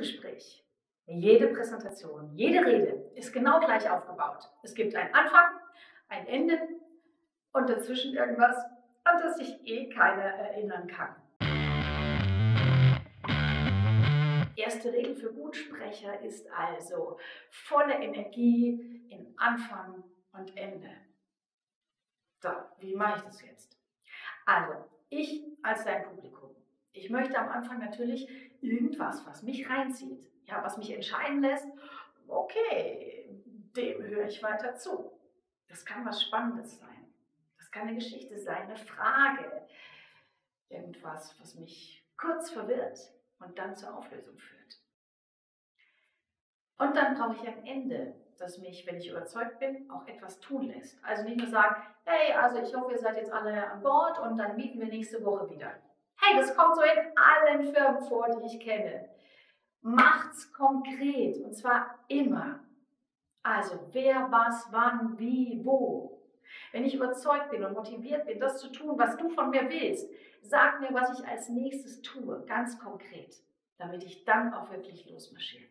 Vertriebsgespräch, jede Präsentation, jede Rede ist genau gleich aufgebaut. Es gibt einen Anfang, ein Ende und dazwischen irgendwas, an das sich keiner erinnern kann. Erste Regel für Gutsprecher ist also volle Energie in Anfang und Ende. So, wie mache ich das jetzt? Also, ich als dein Publikum. Ich möchte am Anfang natürlich irgendwas, was mich reinzieht, ja, was mich entscheiden lässt, okay, dem höre ich weiter zu. Das kann was Spannendes sein. Das kann eine Geschichte sein, eine Frage, irgendwas, was mich kurz verwirrt und dann zur Auflösung führt. Und dann brauche ich ein Ende, das mich, wenn ich überzeugt bin, auch etwas tun lässt. Also nicht nur sagen, hey, also ich hoffe, ihr seid jetzt alle an Bord und dann mieten wir nächste Woche wieder. Hey, das kommt so in allen Firmen vor, die ich kenne. Macht's konkret und zwar immer. Also wer, was, wann, wie, wo. Wenn ich überzeugt bin und motiviert bin, das zu tun, was du von mir willst, sag mir, was ich als nächstes tue, ganz konkret, damit ich dann auch wirklich losmarschiere.